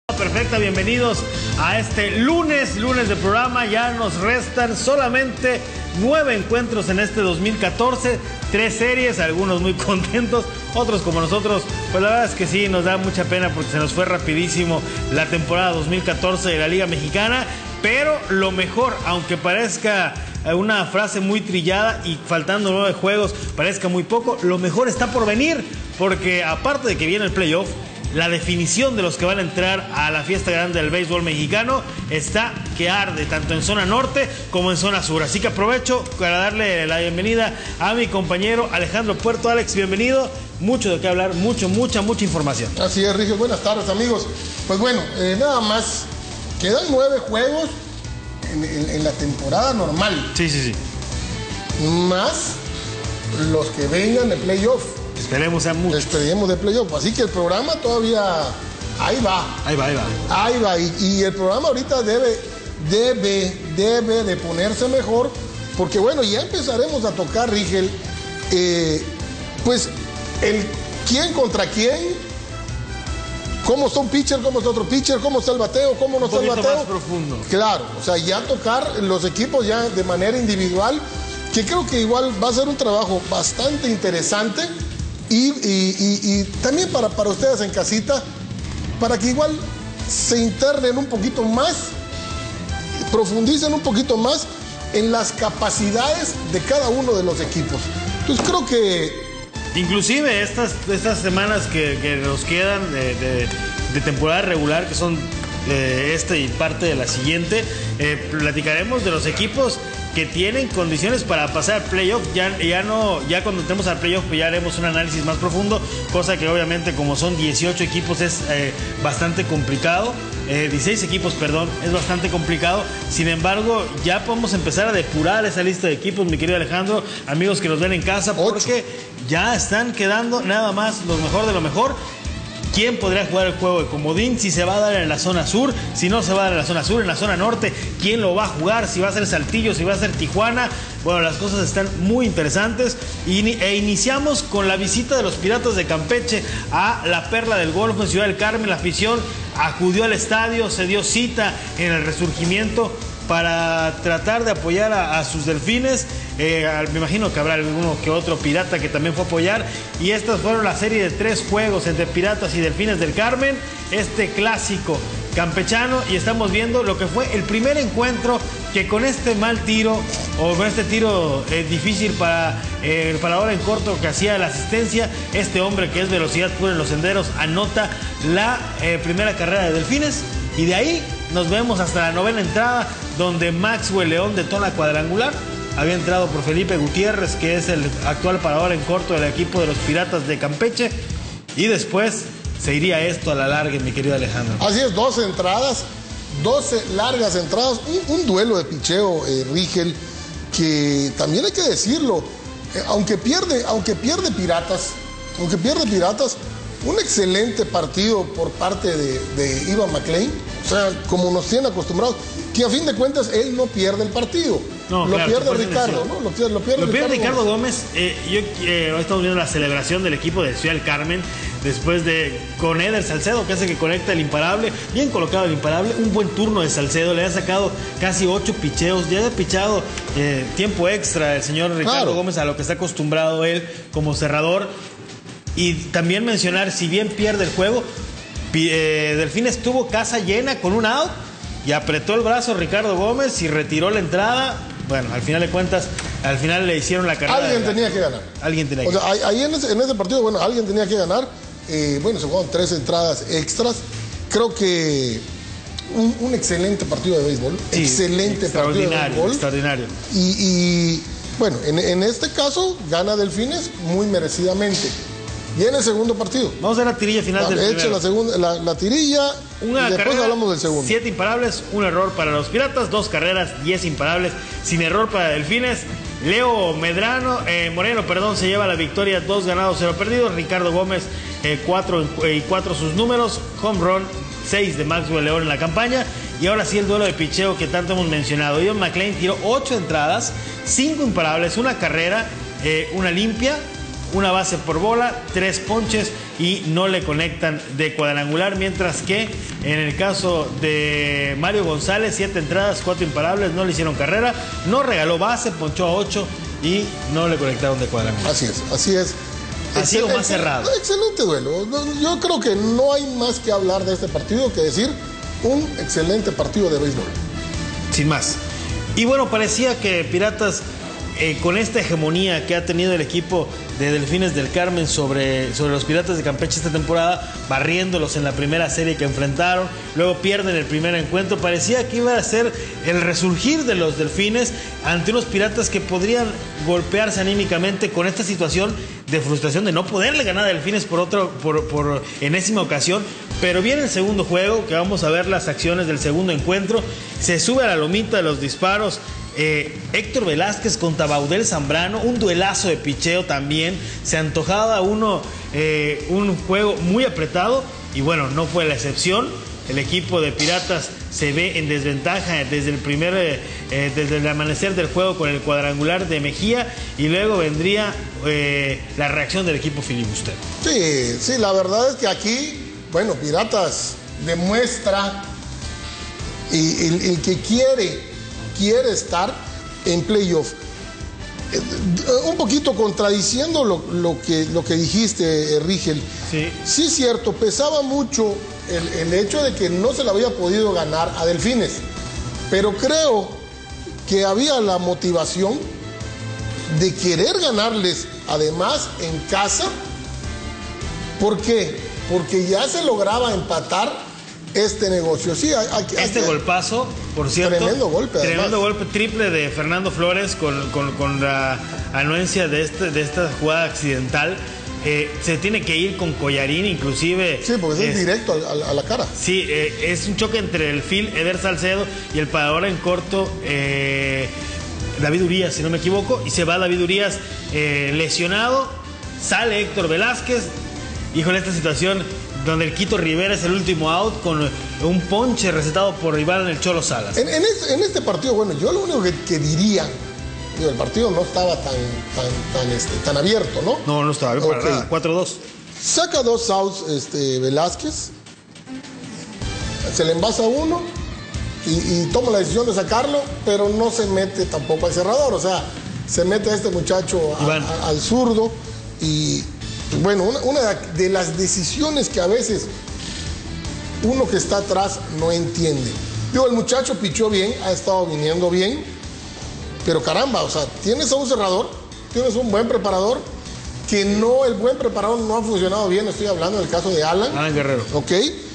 Perfecta, bienvenidos a este lunes de programa. Ya nos restan solamente 9 encuentros en este 2014, 3 series, algunos muy contentos, otros como nosotros, pues la verdad es que sí, nos da mucha pena porque se nos fue rapidísimo la temporada 2014 de la Liga Mexicana, pero lo mejor, aunque parezca una frase muy trillada y faltando 9 juegos, parezca muy poco, lo mejor está por venir, porque aparte de que viene el playoff, la definición de los que van a entrar a la fiesta grande del béisbol mexicano está que arde, tanto en zona norte como en zona sur. Así que aprovecho para darle la bienvenida a mi compañero Alejandro Puerto. Alex, bienvenido. Mucho de qué hablar, mucha información. Así es, Rigio. Buenas tardes, amigos. Pues bueno, nada más, quedan 9 juegos en la temporada normal. Sí. Más los que vengan de playoff. Esperemos sean muchos. Esperemos de playoff. Así que el programa todavía ahí va. Ahí va. Y el programa ahorita debe de ponerse mejor. Porque bueno, ya empezaremos a tocar, Rigel, pues el quién contra quién. Cómo está un pitcher, cómo está otro pitcher, cómo está el bateo, cómo no está el bateo. Más profundo. Claro, o sea, ya tocar los equipos ya de manera individual, que creo que igual va a ser un trabajo bastante interesante. Y también para ustedes en casita, para que igual se internen un poquito más, profundicen un poquito más en las capacidades de cada uno de los equipos. Entonces creo que... Inclusive estas semanas que nos quedan de temporada regular, que son esta y parte de la siguiente, platicaremos de los equipos que tienen condiciones para pasar al playoff. Ya cuando entremos al playoff, pues ya haremos un análisis más profundo, cosa que obviamente como son 18 equipos es bastante complicado, 16 equipos, perdón, es bastante complicado. Sin embargo, ya podemos empezar a depurar esa lista de equipos, mi querido Alejandro, amigos que nos ven en casa, porque ya están quedando nada más lo mejor de lo mejor. ¿Quién podría jugar el juego de comodín? Si se va a dar en la zona sur, si no se va a dar en la zona sur, en la zona norte, ¿quién lo va a jugar? Si va a ser Saltillo, si va a ser Tijuana. Bueno, las cosas están muy interesantes. E iniciamos con la visita de los Piratas de Campeche a la perla del golf en Ciudad del Carmen. La afición acudió al estadio, se dio cita en el Resurgimiento para tratar de apoyar a sus delfines. Me imagino que habrá alguno que otro pirata que también fue a apoyar. Y estas fueron la serie de 3 juegos entre Piratas y Delfines del Carmen. Este clásico campechano. Y estamos viendo lo que fue el primer encuentro que con este mal tiro, o con este tiro difícil para el parador en corto que hacía la asistencia, este hombre que es velocidad pura en los senderos, anota la primera carrera de Delfines. Y de ahí nos vemos hasta la 9ª entrada, donde Maxwell León detona cuadrangular. Había entrado por Felipe Gutiérrez, que es el actual parador en corto del equipo de los Piratas de Campeche. Y después se iría esto a la larga, mi querido Alejandro. Así es, 12 entradas, 12 largas entradas, un duelo de picheo, Rigel, que también hay que decirlo, aunque pierde Piratas, un excelente partido por parte de Ivan McLean, o sea, como nos tienen acostumbrados, que a fin de cuentas él no pierde el partido. No, lo claro, pierde Ricardo, ¿no? Lo pierde Ricardo Gómez. Hoy estamos viendo la celebración del equipo de Ciudad del Carmen, después con Eder Salcedo, que hace que conecta el imparable, bien colocado el imparable, un buen turno de Salcedo, le ha sacado casi 8 picheos, ya ha pichado tiempo extra el señor Ricardo Gómez a lo que está acostumbrado él como cerrador. Y también mencionar, si bien pierde el juego, Delfines tuvo casa llena con un out y apretó el brazo Ricardo Gómez y retiró la entrada. Bueno, al final de cuentas, al final le hicieron la carrera. Alguien tenía que ganar. O sea, ahí en ese partido, bueno, alguien tenía que ganar. Bueno, se jugaron 3 entradas extras. Creo que un excelente partido de béisbol. Sí, excelente partido de béisbol. Extraordinario. Y bueno, en este caso, gana Delfines muy merecidamente. Y en el segundo partido. Vamos a ver la tirilla final del primero. La tirilla y después hablamos del segundo. 7 imparables, un error para los Piratas, 2 carreras, 10 imparables, sin error para Delfines. Leo Moreno, se lleva la victoria, 2 ganados, 0 perdidos. Ricardo Gómez, 4 sus números. Home run, 6 de Maxwell León en la campaña. Y ahora sí el duelo de picheo que tanto hemos mencionado. Ivan McLean tiró 8 entradas, 5 imparables, una carrera, una limpia, una base por bola, 3 ponches y no le conectan de cuadrangular, mientras que en el caso de Mario González, 7 entradas, 4 imparables, no le hicieron carrera, no regaló base, ponchó a 8 y no le conectaron de cuadrangular. Así es, así es. Ha sido más cerrado. Excelente duelo. Yo creo que no hay más que hablar de este partido que decir un excelente partido de béisbol. Sin más. Y bueno, parecía que Piratas, con esta hegemonía que ha tenido el equipo de Delfines del Carmen sobre los Piratas de Campeche esta temporada, barriéndolos en la primera serie que enfrentaron, luego pierden el primer encuentro, parecía que iba a ser el resurgir de los Delfines ante unos Piratas que podrían golpearse anímicamente con esta situación de frustración de no poderle ganar a Delfines por enésima ocasión. Pero viene el segundo juego, que vamos a ver las acciones del segundo encuentro. Se sube a la lomita de los disparos Héctor Velázquez contra Baudel Zambrano, un duelazo de picheo también. Se antojaba un juego muy apretado y bueno, no fue la excepción. El equipo de Piratas se ve en desventaja desde el amanecer del juego con el cuadrangular de Mejía, y luego vendría la reacción del equipo filibustero. Sí, la verdad es que aquí, bueno, Piratas demuestra el que quiere estar en playoff. Un poquito contradiciendo lo que dijiste, Rigel. Sí, es cierto, pesaba mucho el hecho de que no se le había podido ganar a Delfines, pero creo que había la motivación de querer ganarles, además en casa. ¿Por qué? Porque ya se lograba empatar este negocio. Sí, este golpazo, por cierto. Tremendo golpe. Tremendo golpe, triple de Fernando Flores con la anuencia de esta jugada accidental. Se tiene que ir con collarín, inclusive. Sí, porque es directo a la cara. Sí, es un choque entre el field Eder Salcedo y el parador en corto David Urias, si no me equivoco, y se va David Urias lesionado. Sale Héctor Velázquez. Híjole, esta situación donde el Quito Rivera es el último out con un ponche recetado por Iván el Cholo Salas. En este partido, bueno, yo lo único que diría, el partido no estaba tan abierto, ¿no? No estaba abierto para nada. 4-2. Saca 2 outs Velázquez, se le envasa uno y toma la decisión de sacarlo, pero no se mete tampoco al cerrador, o sea, se mete a este muchacho al zurdo y... Bueno, una de las decisiones que a veces uno que está atrás no entiende. Digo, el muchacho pichó bien, ha estado viniendo bien, pero caramba, o sea, tienes a un cerrador, tienes un buen preparador, que no, el buen preparador no ha funcionado bien, estoy hablando del caso de Alan Guerrero. Ok.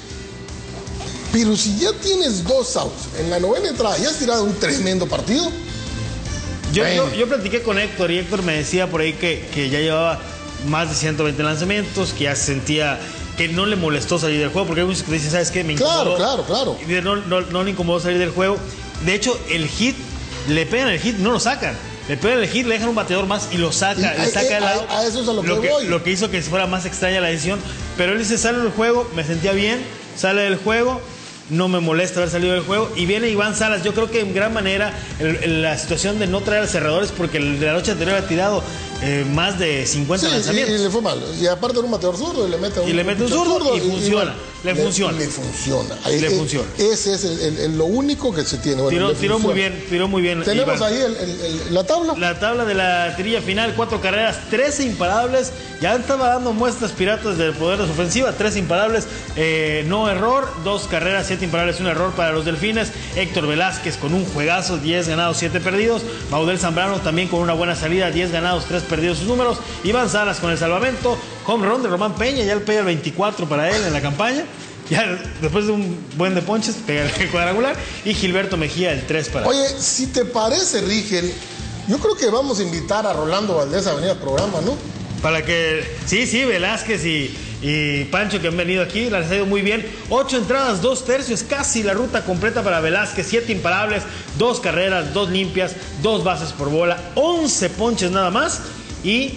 Pero si ya tienes 2 outs en la 9ª entrada y has tirado un tremendo partido. Yo platiqué con Héctor y Héctor me decía por ahí que ya llevaba más de 120 lanzamientos, que ya se sentía que no le molestó salir del juego, porque hay muchos que dicen, ¿sabes qué? Me incomodó. Claro. No le incomodó salir del juego. De hecho, el hit, le pegan el hit, no lo sacan. Le pegan el hit, le dejan un bateador más y lo saca, le saca de lado. A eso es a lo que voy. Lo que hizo que fuera más extraña la decisión. Pero él dice, sale del juego, me sentía bien, sale del juego, no me molesta haber salido del juego. Y viene Iván Salas. Yo creo que en gran manera la situación de no traer cerradores, porque el de la noche anterior ha tirado más de 50 lanzamientos. Y le fue mal. Y aparte era un bateador zurdo y le mete un zurdo y funciona. Le funciona. Le funciona. Ese es lo único que se tiene. Bueno, tiró muy bien. Tenemos Iván. Ahí la tabla. La tabla de la tirilla final, 4 carreras, 13 imparables. Ya estaba dando muestras Piratas del poder de su ofensiva, 3 imparables, no error, 2 carreras, 7 imparables, 1 error para los Delfines. Héctor Velázquez con un juegazo, 10 ganados, 7 perdidos. Baudel Zambrano también con una buena salida, 10 ganados, 3 perdidos sus números. Iván Salas con el salvamento, home run de Román Peña, ya el pega el 24 para él en la campaña. Ya después de un buen de ponches, pega el cuadrangular. Y Gilberto Mejía el 3 para él. Oye, si te parece, Rigel, yo creo que vamos a invitar a Rolando Valdés a venir al programa, ¿no? Para que, sí, Velázquez y Pancho que han venido aquí, les ha ido muy bien. 8 entradas, 2 tercios, casi la ruta completa para Velázquez. 7 imparables, 2 carreras, 2 limpias, 2 bases por bola, 11 ponches nada más. Y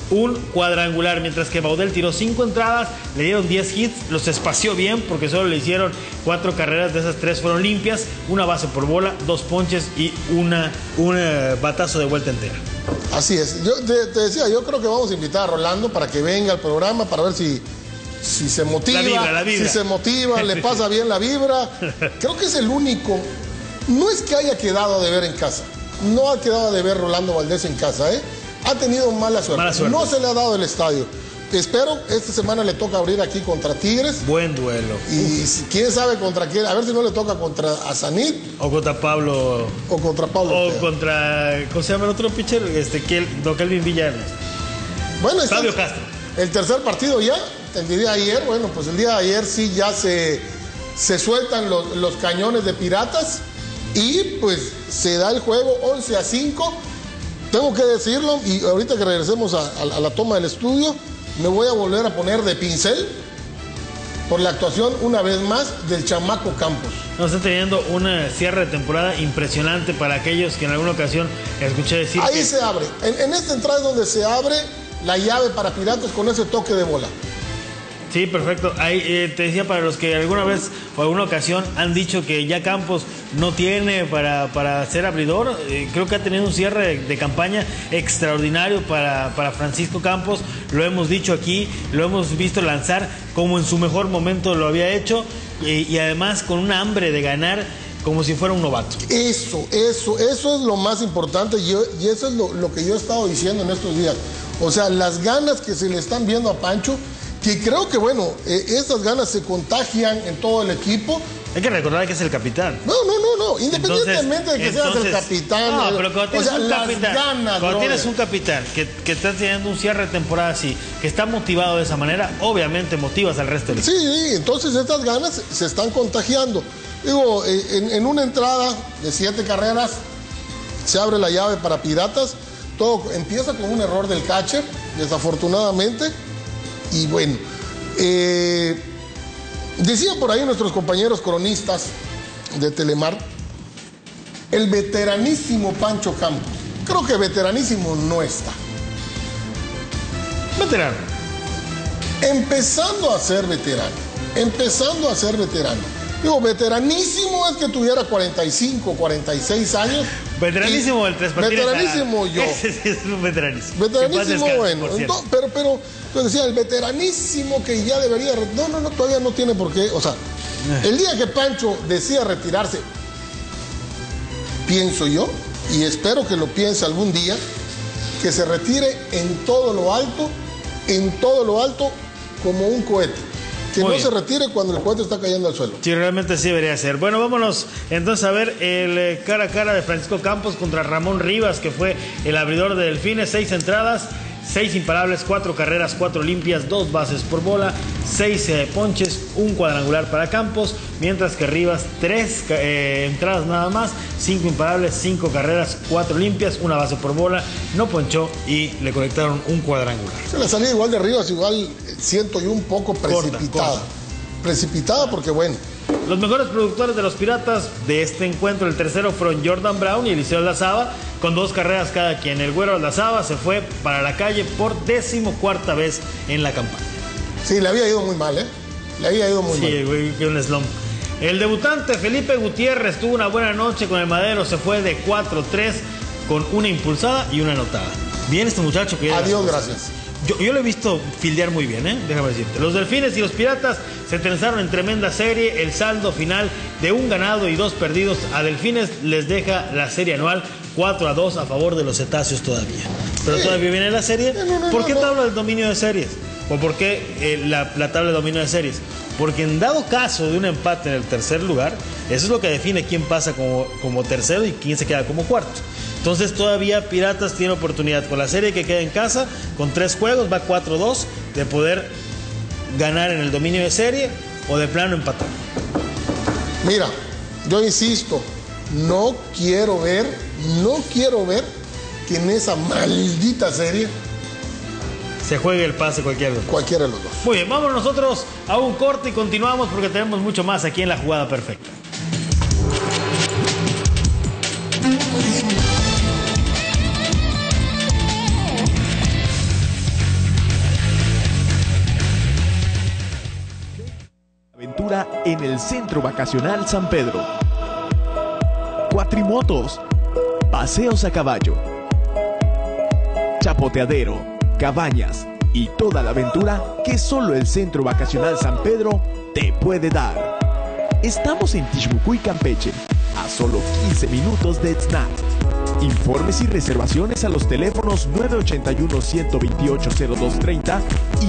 un cuadrangular, mientras que Baudel tiró 5 entradas, le dieron 10 hits, los espació bien porque solo le hicieron 4 carreras, de esas 3 fueron limpias, una base por bola, 2 ponches y un batazo de vuelta entera. Así es, yo te decía, yo creo que vamos a invitar a Rolando para que venga al programa para ver si se motiva, la vibra. si se motiva, le pasa bien la vibra. Creo que es el único, no es que haya quedado de ver en casa, no ha quedado de ver Rolando Valdés en casa, ¿eh? Ha tenido mala suerte. No se le ha dado el estadio. Espero, esta semana le toca abrir aquí contra Tigres. Buen duelo. Y quién sabe contra quién, a ver si no le toca contra Azanit. O contra Pablo. O contra Pablo. O contra, ¿cómo se llama el otro pitcher? Kelvin Villanes. Bueno, Fabio Castro. El tercer partido ya, el día de ayer, bueno, pues el día de ayer sí ya se sueltan los cañones de Piratas y pues se da el juego 11-5. Tengo que decirlo, y ahorita que regresemos a la toma del estudio, me voy a volver a poner de pincel por la actuación una vez más del chamaco Campos. Nos está teniendo una cierre de temporada impresionante para aquellos que en alguna ocasión escuché decir ahí se abre, en esta entrada es donde se abre la llave para Piratas con ese toque de bola. Sí, perfecto. Ahí te decía, para los que alguna vez o alguna ocasión han dicho que ya Campos no tiene para ser abridor, creo que ha tenido un cierre de campaña extraordinario para Francisco Campos. Lo hemos dicho aquí, lo hemos visto lanzar como en su mejor momento lo había hecho y además con una hambre de ganar como si fuera un novato. Eso es lo más importante y eso es lo que yo he estado diciendo en estos días. O sea, las ganas que se le están viendo a Pancho, que creo que, bueno, esas ganas se contagian en todo el equipo. Hay que recordar que es el capitán. No. Independientemente de que seas el capitán. No, pero cuando tienes tienes un capitán que está teniendo un cierre de temporada así, que está motivado de esa manera, obviamente motivas al resto del equipo. Sí, entonces estas ganas se están contagiando. Digo, en una entrada de 7 carreras, se abre la llave para Piratas. Todo empieza con un error del catcher, desafortunadamente. Y bueno, decía por ahí nuestros compañeros cronistas de Telemar, el veteranísimo Pancho Campos. Creo que veteranísimo no está. Veterano. Empezando a ser veterano. Digo, veteranísimo es que tuviera 45, 46 años. Veteranísimo el 3 partida. Veteranísimo yo. Ese sí es un veteranísimo. Veteranísimo, bueno. Pero decía, el veteranísimo que ya debería... No, todavía no tiene por qué. O sea, el día que Pancho decida retirarse, pienso yo, y espero que lo piense algún día, que se retire en todo lo alto, como un cohete. Que no se retire cuando el cohete está cayendo al suelo. Sí, realmente sí debería ser. Bueno, vámonos entonces a ver el cara a cara de Francisco Campos contra Ramón Rivas, que fue el abridor de Delfines. 6 entradas, 6 imparables, 4 carreras, 4 limpias, 2 bases por bola, 6 ponches, un cuadrangular para Campos, mientras que Rivas 3 entradas nada más, 5 imparables, 5 carreras, 4 limpias, una base por bola, no ponchó y le conectaron un cuadrangular. Se la salida igual de Rivas, igual siento yo un poco precipitada. Corta. Precipitada porque bueno. Los mejores productores de los Piratas de este encuentro, el tercero fueron Jordan Brown y Eliseo Aldazaba, con 2 carreras cada quien. El güero Aldazaba se fue para la calle por 14ª vez en la campaña. Sí, le había ido muy mal, ¿eh? Le había ido muy mal. Sí, güey, que un slump. El debutante Felipe Gutiérrez tuvo una buena noche con el Madero, se fue de 4-3 con una impulsada y una anotada. Bien este muchacho que... Adiós, gracias. Yo lo he visto fildear muy bien, déjame decirte. Los Delfines y los Piratas se trenzaron en tremenda serie. El saldo final de 1 ganado y 2 perdidos a Delfines les deja la serie anual 4-2 a favor de los cetáceos todavía. Pero todavía viene la serie. ¿Por qué tabla del dominio de series? ¿O por qué la tabla de dominio de series? Porque en dado caso de un empate en el tercer lugar, eso es lo que define quién pasa como tercero y quién se queda como cuarto. Entonces todavía Piratas tiene oportunidad con la serie que queda en casa, con 3 juegos, va 4-2, de poder ganar en el dominio de serie o de plano empatar. Mira, yo insisto, no quiero ver que en esa maldita serie se juegue el pase cualquiera de los dos. Muy bien, vamos nosotros a un corte y continuamos porque tenemos mucho más aquí en La Jugada Perfecta. en el Centro Vacacional San Pedro. Cuatrimotos, paseos a caballo, chapoteadero, cabañas y toda la aventura que solo el Centro Vacacional San Pedro te puede dar. Estamos en Tixbucuy, Campeche, a solo 15 minutos de Ixtlan. Informes y reservaciones a los teléfonos 981-128-0230 y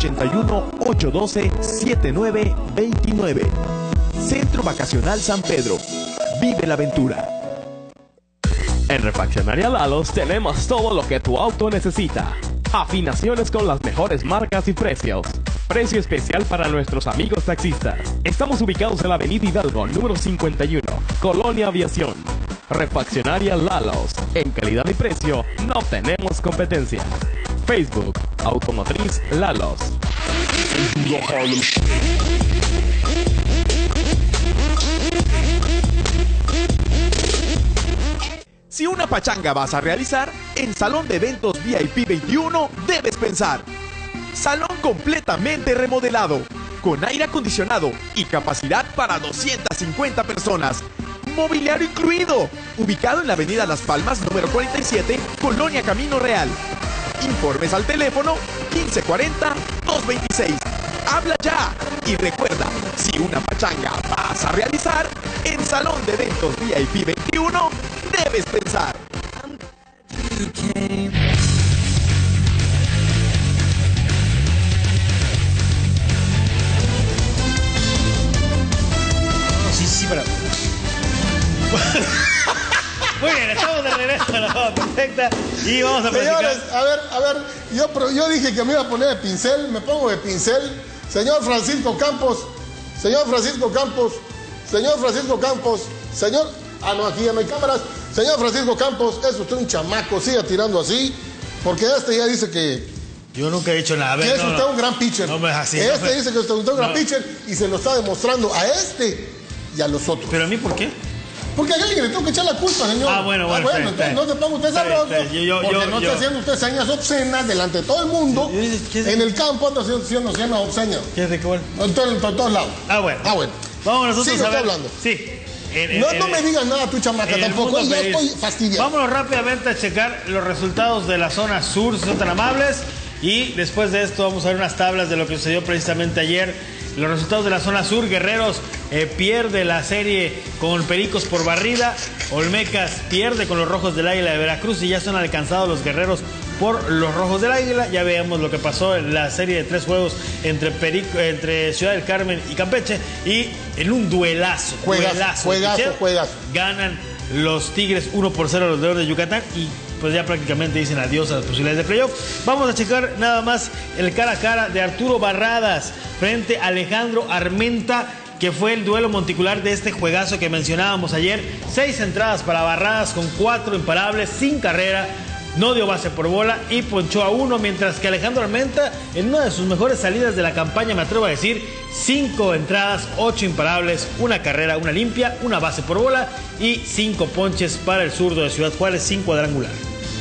981-812-7929. Centro Vacacional San Pedro. Vive la aventura. En Refaccionaria Lalos tenemos todo lo que tu auto necesita. Afinaciones con las mejores marcas y precios. Precio especial para nuestros amigos taxistas. Estamos ubicados en la Avenida Hidalgo, número 51, Colonia Aviación. Refaccionaria Lalos. En calidad y precio no tenemos competencia. Facebook, Automotriz Lalos. Si una pachanga vas a realizar, en Salón de Eventos VIP 21 debes pensar. Salón completamente remodelado, con aire acondicionado y capacidad para 250 personas. Mobiliario incluido. Ubicado en la Avenida Las Palmas, número 47, Colonia Camino Real. Informes al teléfono 1540-226. Habla ya. Y recuerda, si una pachanga vas a realizar, en Salón de Eventos VIP 21 debes pensar. Sí, pero... Muy bien, estamos de regreso a la hora perfecta y vamos a platicar. Señores, a ver, yo dije que me iba a poner de pincel, me pongo de pincel. Señor Francisco Campos, señor... Ah, no, aquí ya no hay cámaras. Señor Francisco Campos, es usted un chamaco, siga tirando así, porque este ya dice que... Yo nunca he dicho nada. A ver, que es usted un gran pitcher. No me así. Dice que usted es un gran pitcher y se lo está demostrando a este y a los otros. ¿Pero a mí por qué? Porque a alguien le tengo que echar la culpa, señor. Ah, bueno, entonces no se ponga usted sabroso. Porque no está haciendo usted señas obscenas delante de todo el mundo. En el campo anda haciendo señas obscenas. ¿Qué es de qué bueno? En todos lados. Ah, bueno. Bueno. Vamos nosotros Sigue a ver. hablando. Sí. No me digas nada tú, chamaca, tampoco. Ya estoy fastidiado. Vámonos rápidamente a checar los resultados de la zona sur, si son tan amables. Y después de esto vamos a ver unas tablas de lo que sucedió precisamente ayer. Los resultados de la zona sur: Guerreros pierde la serie con Pericos por barrida. Olmecas pierde con los Rojos del Águila de Veracruz y ya son alcanzados los Guerreros por los Rojos del Águila. Ya veamos lo que pasó en la serie de 3 juegos entre Ciudad del Carmen y Campeche. Y en un duelazo. Juegazo. Ganan los Tigres 1-0 a los Leones de Yucatán y pues ya prácticamente dicen adiós a las posibilidades de playoff. Vamos a checar nada más el cara a cara de Arturo Barradas frente a Alejandro Armenta, que fue el duelo monticular de este juegazo que mencionábamos ayer. 6 entradas para Barradas con 4 imparables, sin carrera, no dio base por bola y ponchó a 1, mientras que Alejandro Armenta, en una de sus mejores salidas de la campaña, me atrevo a decir, 5 entradas, 8 imparables, 1 carrera, 1 limpia, 1 base por bola y 5 ponches para el zurdo de Ciudad Juárez, sin cuadrangular.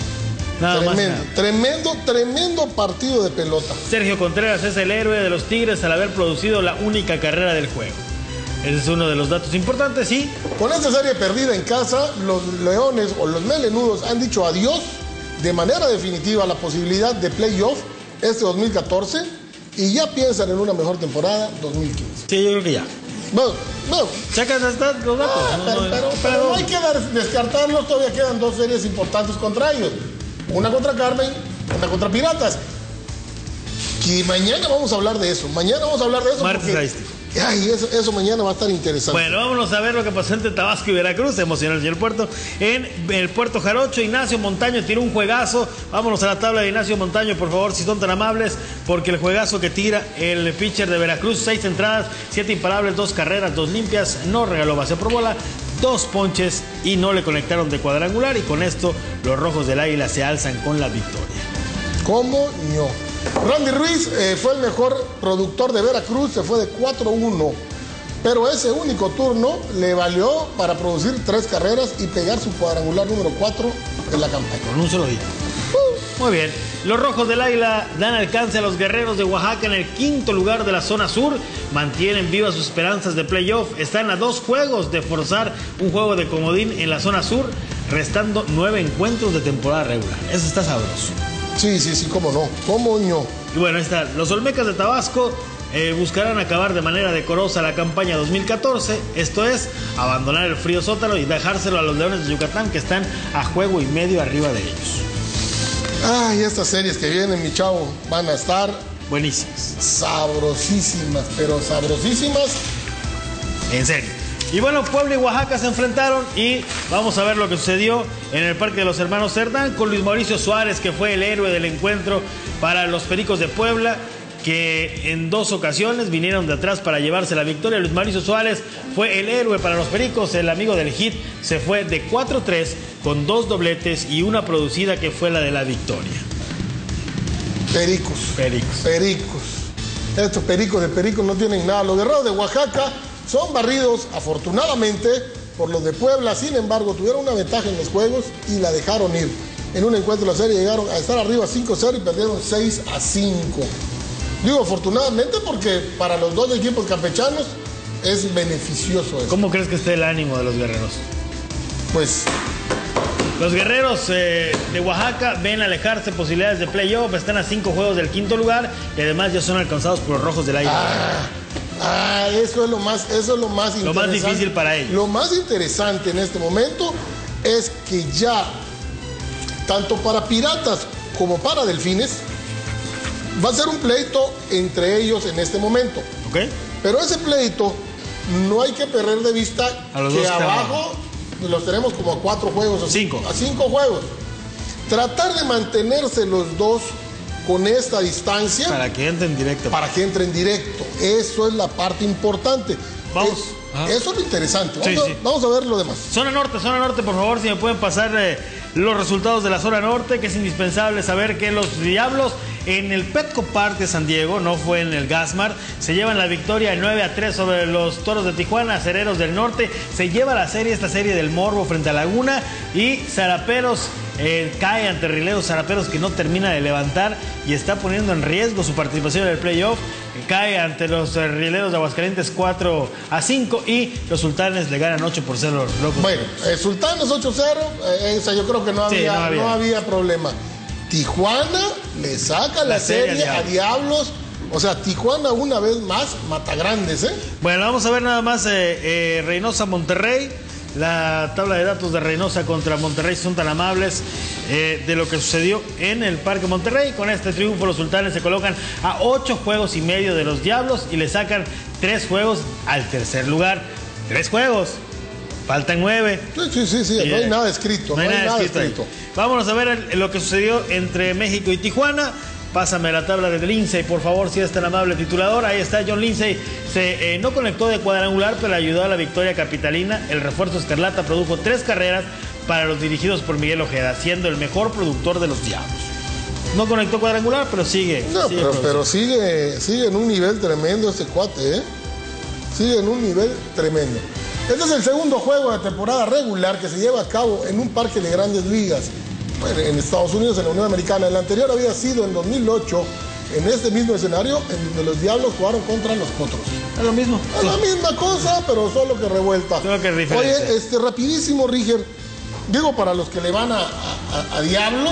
Tremendo partido de pelota. Sergio Contreras es el héroe de los Tigres al haber producido la única carrera del juego. Ese es uno de los datos importantes, ¿sí? Con esta serie perdida en casa, los Leones o los Melenudos han dicho adiós de manera definitiva a la posibilidad de playoff este 2014 y ya piensan en una mejor temporada 2015. Sí, yo creo que ya. Bueno. Checas los datos. Pero no hay que descartarlos, todavía quedan 2 series importantes contra ellos. Una contra Carmen, una contra Piratas. Y mañana vamos a hablar de eso. Martes eso mañana va a estar interesante. Bueno, vámonos a ver lo que pasó entre Tabasco y Veracruz. Emocional el puerto. En el Puerto Jarocho, Ignacio Montaño tiró un juegazo. Vámonos a la tabla de Ignacio Montaño, por favor, si son tan amables, porque el juegazo que tira el pitcher de Veracruz: 6 entradas, 7 imparables, 2 carreras, 2 limpias, no regaló base por bola, 2 ponches y no le conectaron de cuadrangular, y con esto los Rojos del Águila se alzan con la victoria. ¿Cómo no? Randy Ruiz fue el mejor productor de Veracruz, se fue de 4-1, pero ese único turno le valió para producir 3 carreras y pegar su cuadrangular número 4 en la campaña. Con un solo hit. Muy bien. Los Rojos del Águila dan alcance a los Guerreros de Oaxaca en el 5º lugar de la zona sur. Mantienen vivas sus esperanzas de playoff. Están a 2 juegos de forzar un juego de comodín en la zona sur, restando 9 encuentros de temporada regular. Eso está sabroso. Sí, cómo no. ¿Cómo no? Y bueno, ahí está. Los Olmecas de Tabasco buscarán acabar de manera decorosa la campaña 2014, esto es, abandonar el frío sótano y dejárselo a los Leones de Yucatán, que están a juego y medio arriba de ellos. Ay, estas series que vienen, mi chavo, van a estar buenísimas, sabrosísimas, pero sabrosísimas. En serio. Y bueno, Puebla y Oaxaca se enfrentaron y vamos a ver lo que sucedió en el Parque de los Hermanos Cerdán con Luis Mauricio Suárez, que fue el héroe del encuentro para los Pericos de Puebla, que en 2 ocasiones vinieron de atrás para llevarse la victoria. Luis Mauricio Suárez fue el héroe para los Pericos, el amigo del hit se fue de 4-3 con 2 dobletes y una producida que fue la de la victoria. Pericos. Estos Pericos de Pericos no tienen nada. Los Guerreros de Oaxaca son barridos, afortunadamente, por los de Puebla. Sin embargo, tuvieron una ventaja en los juegos y la dejaron ir. En un encuentro de la serie llegaron a estar arriba 5-0 y perdieron 6-5. Digo afortunadamente porque para los 2 equipos campechanos es beneficioso eso. ¿Cómo crees que esté el ánimo de los guerreros? Pues los Guerreros de Oaxaca ven alejarse posibilidades de playoff, están a 5 juegos del 5º lugar y además ya son alcanzados por los Rojos del Águila. Eso es lo más interesante. Lo más difícil para ellos. Lo más interesante en este momento es que ya, tanto para Piratas como para Delfines, va a ser un pleito entre ellos en este momento. ¿Ok? Pero ese pleito no hay que perder de vista que abajo los tenemos como a 4 juegos. A 5 juegos. Tratar de mantenerse los 2 con esta distancia. Para que entren directo. Eso es la parte importante. Vamos. Eso es lo interesante. Vamos a ver lo demás. Zona norte, por favor, si me pueden pasar los resultados de la zona norte, que es indispensable saber que los Diablos en el Petco Park de San Diego, no fue en el Gasmar, se llevan la victoria 9-3 sobre los Toros de Tijuana. Acereros del Norte se lleva esta serie del Morbo frente a Laguna, y Zaraperos cae ante Rieleros. Zaraperos, que no termina de levantar y está poniendo en riesgo su participación en el playoff, cae ante los Rieleros de Aguascalientes 4-5 y los Sultanes le ganan 8-0 a los Locos. Bueno, Sultanes 8-0, yo creo que no había problema. Tijuana le saca la serie a Diablos. O sea, Tijuana una vez más mata grandes, Bueno, vamos a ver nada más Reynosa Monterrey. La tabla de datos de Reynosa contra Monterrey son tan amables de lo que sucedió en el Parque Monterrey. Con este triunfo los Sultanes se colocan a 8 juegos y medio de los Diablos y le sacan 3 juegos al tercer lugar. 3 juegos. Faltan 9. Sí. No hay nada escrito. No hay nada escrito. Vámonos a ver lo que sucedió entre México y Tijuana. Pásame la tabla de Lindsay, por favor, si es tan amable, titulador. Ahí está John Lindsay. No conectó de cuadrangular, pero ayudó a la victoria capitalina. El refuerzo escarlata produjo 3 carreras para los dirigidos por Miguel Ojeda, siendo el mejor productor de los Diablos. No conectó cuadrangular, pero sigue. Pero sigue en un nivel tremendo este cuate, Sigue en un nivel tremendo. Este es el segundo juego de temporada regular que se lleva a cabo en un parque de grandes ligas. Bueno, en Estados Unidos, en la Unión Americana. El anterior había sido en 2008, en este mismo escenario, en donde los Diablos jugaron contra los Potros. Es lo mismo. Es la misma cosa, pero solo que revuelta. Solo que diferente. Oye, rapidísimo, Ríger. Digo, para los que le van a Diablos,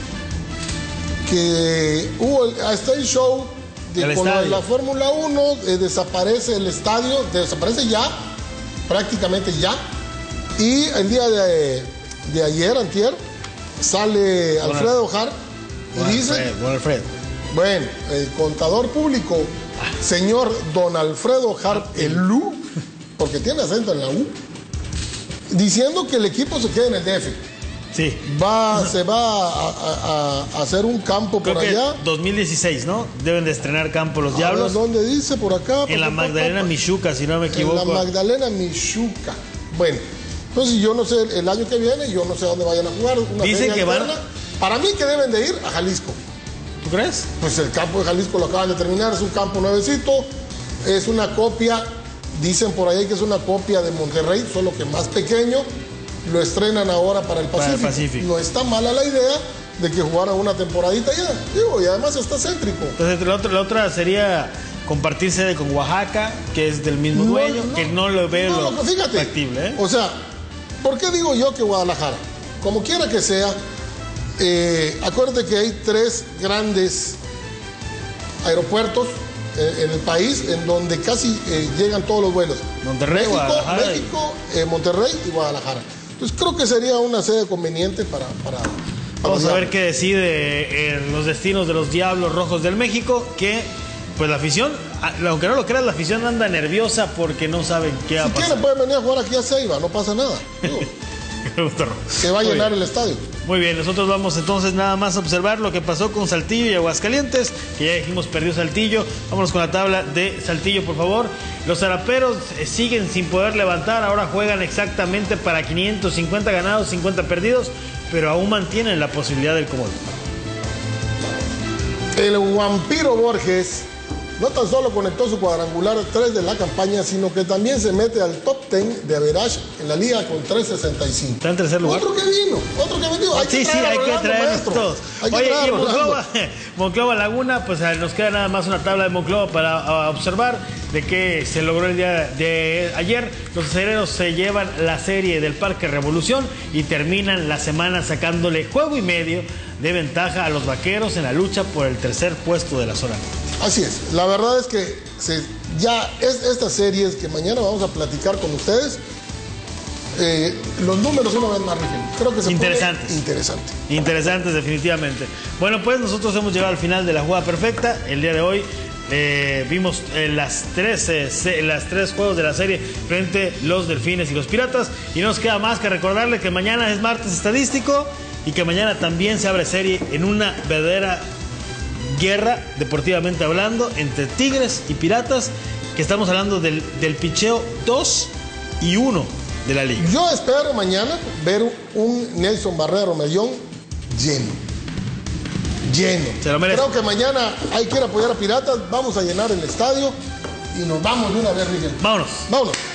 que hubo hasta el show con la Fórmula 1, desaparece el estadio, desaparece ya, prácticamente ya. Y el día de ayer, antier, sale Alfredo Harp y dice... Bueno, el contador público, señor don Alfredo Harp, el Lu, porque tiene acento en la U, diciendo que el equipo se quede en el DF. Sí. Se va a hacer un campo por allá. 2016, ¿no? Deben de estrenar campo los Diablos. ¿Dónde dice? Por acá. En la Magdalena Michuca, si no me equivoco. En la Magdalena Michuca. Bueno, entonces yo no sé, el año que viene, yo no sé dónde vayan a jugar. Dicen que van... Para mí que deben de ir a Jalisco. ¿Tú crees? Pues el campo de Jalisco lo acaban de terminar, es un campo nuevecito, es una copia, dicen por ahí que es una copia de Monterrey, solo que más pequeño. Lo estrenan ahora para el Pacífico. No está mala la idea, de que jugara una temporadita ya. Digo, y además está céntrico. Entonces la otra sería compartir sede con Oaxaca, que es del mismo dueño, que no lo veo fíjate, factible, ¿eh? O sea, ¿por qué digo yo que Guadalajara? Como quiera que sea, acuérdate que hay 3 grandes aeropuertos en el país en donde casi llegan todos los vuelos. Monterrey, México, Monterrey y Guadalajara. Entonces creo que sería una sede conveniente para Vamos a ver qué decide en los destinos de los Diablos Rojos del México, que pues la afición, aunque no lo creas, la afición anda nerviosa porque no saben qué va a pasar. Si quieren pueden venir a jugar aquí a Ceiba, no pasa nada. Digo, se va a llenar el estadio. Muy bien, nosotros vamos entonces nada más a observar lo que pasó con Saltillo y Aguascalientes, que ya dijimos perdió Saltillo. Vámonos con la tabla de Saltillo, por favor. Los zaraperos siguen sin poder levantar, ahora juegan exactamente para 550 ganados, 50 perdidos, pero aún mantienen la posibilidad del comodín. El Vampiro Borges no tan solo conectó su cuadrangular 3 de la campaña, sino que también se mete al top 10 de average en la liga con 3.65. Está en tercer lugar. Otro que vino. Hay que traernos todos. Oye, y Monclova Laguna, pues nos queda nada más una tabla de Monclova para observar de qué se logró el día de ayer. Los acereros se llevan la serie del Parque Revolución y terminan la semana sacándole juego y medio de ventaja a los vaqueros en la lucha por el tercer puesto de la zona. Así es, la verdad es que estas series que mañana vamos a platicar con ustedes, los números una vez más rigen. Creo que se Interesantes, definitivamente. Bueno, pues nosotros hemos llegado al final de la jugada perfecta. El día de hoy vimos las tres juegos de la serie frente los Delfines y los Piratas. Y no nos queda más que recordarle que mañana es martes estadístico y que mañana también se abre serie en una verdadera guerra, deportivamente hablando, entre Tigres y Piratas, que estamos hablando del picheo 2 y 1 de la liga. Yo espero mañana ver un Nelson Barrero Mellón lleno. Se lo merece. Creo que mañana hay que ir a apoyar a Piratas, vamos a llenar el estadio y nos vamos de una vez, Miguel. Vámonos.